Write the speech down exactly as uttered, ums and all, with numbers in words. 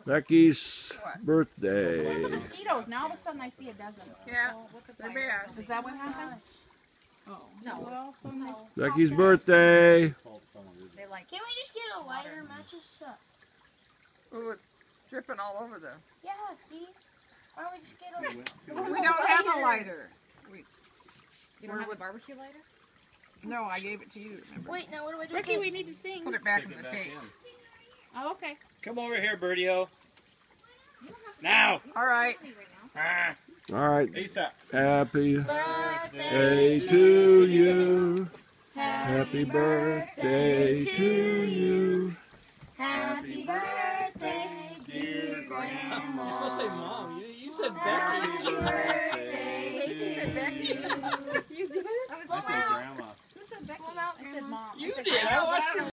Becky's What? birthday. The mosquitoes. Now all of a sudden I see a dozen. Yeah, Oh, what the they're fire? bad. Is that what happened? Oh. No, Well, it's, no. Becky's birthday. They like. Can we just get a lighter? Matches suck. Ooh, it's dripping all over the. Yeah, see? Why don't we just get a We don't have a lighter. We, You don't have a barbecue lighter? no, I gave it to you. Remember? Wait, now what do I do? Ricky, with we this? need to sing. Put it back in the cake. Oh, okay. Come over here, Birdie-o. Now. All right. Ah. All right. ASAP. Happy Birthday birthday to you. Happy Happy birthday to you. Happy birthday, dear You're Grandma. supposed to say mom. You, you said Becky. Happy birthday.